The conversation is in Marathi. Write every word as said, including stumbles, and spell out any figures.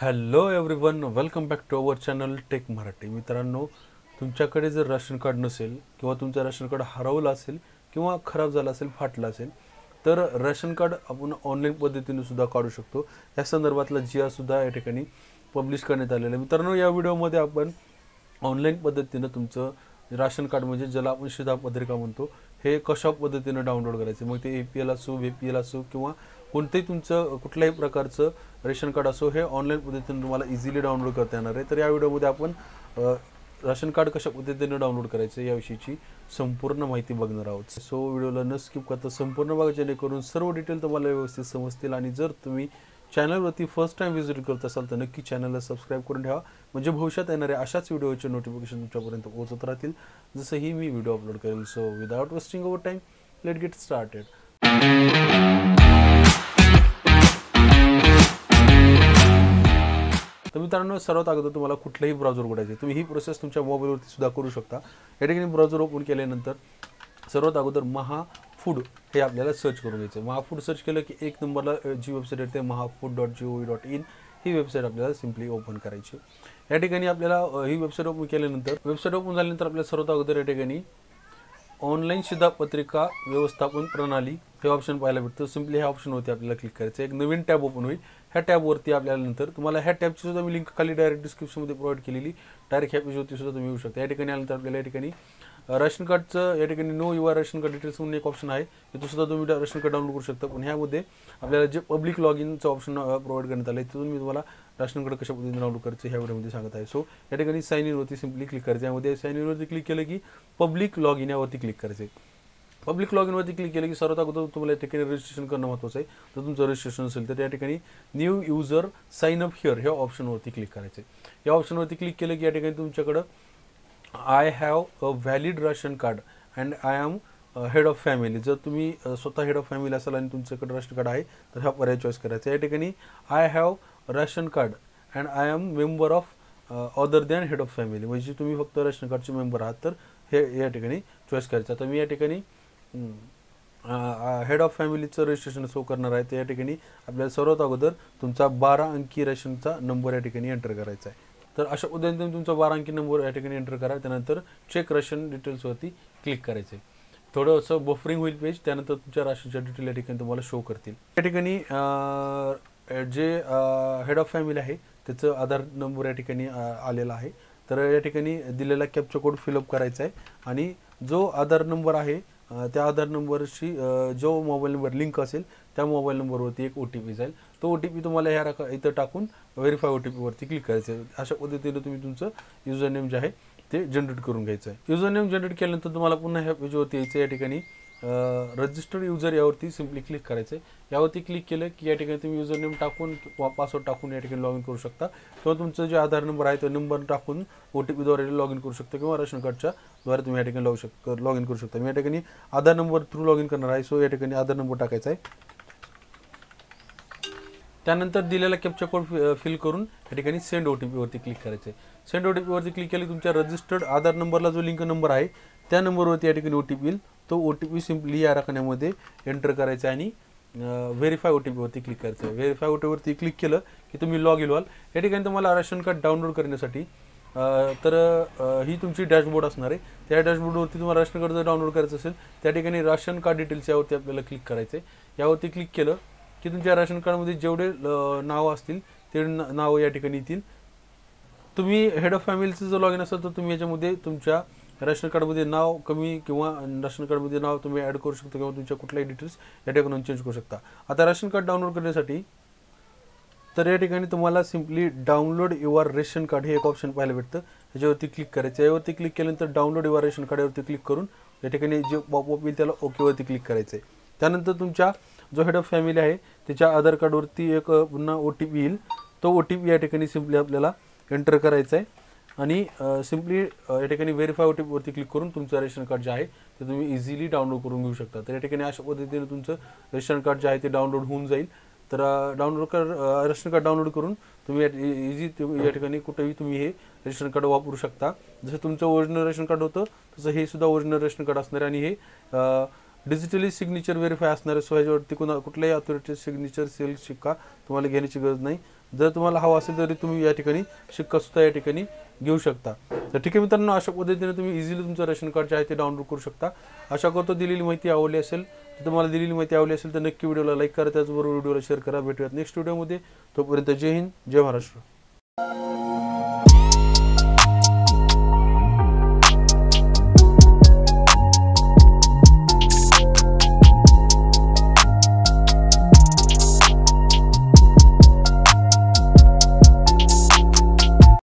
Hello everyone, welcome back to our channel tech Marathi. मित्रांनो, तुमच्याकडे जर राशन कार्ड नसेल किंवा तुमचं राशन कार्ड हरवलं असेल किंवा खराब झालं असेल, फाटलं असेल, तर राशन कार्ड आपण ऑनलाईन पद्धतीने सुद्धा काढू शकतो. या संदर्भातला जी आर सुद्धा या ठिकाणी पब्लिश करण्यात आलेलं आहे. मित्रांनो, या व्हिडिओमध्ये आपण ऑनलाईन पद्धतीनं तुमचं राशन कार्ड म्हणजे ज्याला आपण शिधापत्रिका म्हणतो, हे कशा पद्धतीनं डाउनलोड करायचे, मग ते ए पी एल असो, व्ही पी एल असो किंवा कोणतेही तुमचं कुठल्याही प्रकारचं रेशन कार्ड असो, हे ऑनलाईन पद्धतीने तुम्हाला इझिली डाउनलोड करता येणार आहे. तर या व्हिडिओमध्ये आपण राशन कार्ड कशा पद्धतीने डाउनलोड करायचं याविषयीची संपूर्ण माहिती बघणार आहोत. सो व्हिडिओला न स्किप करता संपूर्ण बघा, जेणेकरून सर्व डिटेल तुम्हाला व्यवस्थित समजतील. आणि जर तुम्ही चॅनलवरती फर्स्ट टाइम व्हिजिट करत असाल तर नक्की चॅनलला सबस्क्राईब करून ठेवा, म्हणजे भविष्यात येणाऱ्या अशाच व्हिडिओचे नोटिफिकेशन तुमच्यापर्यंत पोहोचत राहतील जसंही मी व्हिडिओ अपलोड करेल. So without wasting our time, let get started. तर मित्रांनो, सर्वात अगोदर तुम्हाला कुठलंही ब्राउझर उघडायचे. तुम्ही ही प्रोसेस तुमच्या मोबाईलवरती सुद्धा करू शकता. या ठिकाणी ब्राउझर ओपन केल्यानंतर सर्वात अगोदर महा फूड हे आपल्याला सर्च करून घ्यायचं. महाफूड सर्च केलं की एक नंबरला जी वेबसाईट येते Mahafood dot G O V dot in, ही वेबसाईट आपल्याला सिम्पली ओपन करायची. या ठिकाणी आपल्याला ही वेबसाईट ओपन केल्यानंतर वेबसाईट ओपन झाल्यानंतर आपल्याला सर्वात अगोदर या ठिकाणी ऑनलाईन शिधापत्रिका व्यवस्थापन प्रणाली हे ऑप्शन पाहायला भेटतं. सिम्पली ह्या ऑप्शनवरती आपल्याला क्लिक करायचं. एक नवीन टॅब ओपन होईल. ह्या टॅबवरती आपल्याला नंतर तुम्हाला ह्या टॅबची सुद्धा मी लिंक खाली डायरेक्ट डिस्क्रिप्शनमध्ये प्रोव्हाइड केलेली, डायरेक्ट ह्या पेजवरती सुद्धा तुम्ही येऊ शकता. या ठिकाणी आल्यानंतर आपल्याला या ठिकाणी राशन कार्डचं या ठिकाणी know your ration card details म्हणून एक ऑप्शन आहे, ते सुद्धा तुम्ही राशन कार्ड डाउनलोड करू शकता. पण ह्यामध्ये आपल्याला जे पब्लिक लॉग इनचं ऑप्शन प्रोव्हाइड करण्यात आलं आहे, तिथून मी तुम्हाला राशन कार्ड कशा पद्धतीने डाउनलोड करायचं ह्या व्हिडिओमध्ये सांगत आहे. सो या ठिकाणी साइन इनवरती सिम्पली क्लिक करायचं. यामध्ये साइन इनवरती क्लिक केलं की पब्लिक लॉग इन यावरती क्लिक करायचं. पब्लिक लॉग इनवरती क्लिक केलं की सर्वात अगोदर तुम्हाला या ठिकाणी रजिस्ट्रेशन करणं महत्त्वाचं आहे. तर तुमचं रजिस्ट्रेशन असेल तर या ठिकाणी new user sign up here ह्या ऑप्शनवरती क्लिक करायचं. या ऑप्शनवरती क्लिक केलं की या ठिकाणी तुमच्याकडं I have a valid ration card and I am head of family. जर तुम्ही स्वतः हेड ऑफ फॅमिली असाल आणि तुमच्याकडे राशन कार्ड आहे तर हा पर्याय चॉईस करायचा. या ठिकाणी I have ration card and I am member of other than head of family, म्हणजे तुम्ही फक्त राशन कार्डचे मेंबर आहात तर हे या ठिकाणी चॉईस करायचं. तर मी या ठिकाणी हेड ऑफ फॅमिलीचं रजिस्ट्रेशन शो करणार आहे. तर या ठिकाणी आपल्याला सर्वात अगोदर तुमचा बारा अंकी रेशनचा नंबर या ठिकाणी एंटर करायचा आहे. तर अशा पद्धतीने तुमचा बारा अंकी नंबर या ठिकाणी एंटर करा. त्यानंतर चेक रेशन डिटेल्सवरती क्लिक करायचं आहे. थोडंसं बफरिंग होईल पेज, त्यानंतर तुमच्या राशनच्या डिटेल या ठिकाणी तुम्हाला शो करतील. या ठिकाणी जे हेड ऑफ फॅमिली आहे त्याचं आधार नंबर या ठिकाणी आलेला आहे. तर या ठिकाणी दिलेला कॅप्चा कोड फिलअप करायचा आहे आणि जो आधार नंबर आहे त्या आधार नंबरशी जो मोबाईल नंबर लिंक असेल त्या मोबाईल नंबरवरती एक ओ टी पी जाईल. तो ओ टी पी तुम्हाला ह्या रका इथं टाकून व्हेरीफाय ओ टी पीवरती क्लिक करायचं आहे. अशा पद्धतीने तुम्ही तुमचं युजर नेम जे आहे ते जनरेट करून घ्यायचं आहे. युजर नेम जनरेट केल्यानंतर तुम्हाला पुन्हा ह्या पेजवरती यायचं. या ठिकाणी रजिस्टर्ड युजर यावरती सिम्पली क्लिक करायचं आहे. यावरती क्लिक केलं की या ठिकाणी तुम्ही युजर नेम टाकून किंवा पासवर्ड टाकून या ठिकाणी लॉग इन करू शकता, किंवा तुमचं जे आधार नंबर आहे तो नंबर टाकून ओ टी पीद्वारे लॉग इन करू शकता, किंवा राशन कार्डच्या द्वारे तुम्ही या ठिकाणी लॉग शक लॉग इन करू शकता. मी या ठिकाणी Aadhaar number through log in करणार आहे. सो या ठिकाणी आधार नंबर टाकायचा आहे. त्यानंतर दिलेला कॅप्चा कोड फिल करून या ठिकाणी सेंड ओ टी पीवरती क्लिक करायचं आहे. सेंड ओ टी पीवरती क्लिक केली तुमच्या रजिस्टर्ड आधार नंबरला जो लिंक नंबर आहे त्या नंबरवरती या ठिकाणी ओ टी पी येईल. तो ओ टी पी सिम्पली या रकान्यामध्ये एंटर करायचा आणि व्हेरीफाय ओ टी पीवरती क्लिक करायचं आहे. व्हेरीफाय ओ टी पीवरती क्लिक केलं की तुम्ही लॉग इन व्हाल. या ठिकाणी तुम्हाला राशन कार्ड डाउनलोड करण्यासाठी तर ही तुमची डॅशबोर्ड असणार आहे. त्या डॅशबोर्डवरती तुम्हाला राशन कार्ड जर डाउनलोड करायचं असेल त्या ठिकाणी राशन कार्ड डिटेल्स यावरती आपल्याला क्लिक करायचं आहे. यावरती क्लिक केलं की तुमच्या राशन कार्डमध्ये जेवढे नाव असतील ते नाव या ठिकाणी येतील. तुम्ही हेड ऑफ फॅमिलीचं जर लॉग इन असेल तर तुम्ही याच्यामध्ये तुमच्या राशन कार्डमध्ये नाव कमी किंवा राशन कार्डमध्ये नाव तुम्ही ॲड करू शकता, किंवा तुमच्या कुठल्याही डिटेल्स या ठिकाणी चेंज करू शकता. आता राशन कार्ड डाउनलोड करण्यासाठी तर या ठिकाणी तुम्हाला simply download your ration card हे एक ऑप्शन पाहायला भेटतं. त्याच्यावरती क्लिक करायचं. यावरती क्लिक केल्यानंतर डाउनलोड युअर रेशन कार्ड यावरती क्लिक करून या ठिकाणी जे पॉपअप येईल त्याला ओकेवरती क्लिक करायचं आहे. त्यानंतर तुमच्या जो हेड ऑफ फॅमिली आहे त्याच्या आधार कार्डवरती एक पुन्हा ओ टी पी येईल. तो ओ टी पी या ठिकाणी सिम्पली आपल्याला एंटर करायचा आहे आणि सिम्पली या ठिकाणी व्हेरीफाय ओ टी पीवरती क्लिक करून तुमचं रेशन कार्ड जे आहे ते तुम्ही इझिली डाउनलोड करून घेऊ शकता. तर या ठिकाणी अशा पद्धतीने तुमचं रेशन कार्ड जे आहे ते डाउनलोड होऊन जाईल. तर डाउनलोड कर रेशन कार्ड डाउनलोड करून तुम्ही इझी या ठिकाणी कुठेही तुम्ही हे रेशन कार्ड वापरू शकता. जसं तुमचं ओरिजिनल रेशन कार्ड होतं तसं हे सुद्धा ओरिजिनल रेशन कार्ड असणार आहे आणि हे डिजिटली सिग्नेचर व्हेरीफाय असणार आहे. सो ह्याच्यावरती कुणा कुठल्याही अथॉरिटी सिग्नेचर सेल शिक्का तुम्हाला घेण्याची गरज नाही. जर तुम्हाला हवा असेल तरी तुम्ही या ठिकाणी शिक्का सुद्धा या ठिकाणी घेऊ शकता। तर ठीक आहे मित्रांनो, अशा पद्धतीने तुम्ही इझिली तुमचं रेशन कार्ड जे आहे ते डाउनलोड करू शकता। आशा करतो दिलेली माहिती आवडली असेल, तर तुम्हाला दिलेली माहिती आवडली असेल तर नक्की व्हिडिओला लाईक करा, त्याचबरोबर व्हिडिओला शेअर करा। भेटूयात नेक्स्ट व्हिडिओमध्ये, तोपर्यंत जय हिंद, जय महाराष्ट्र।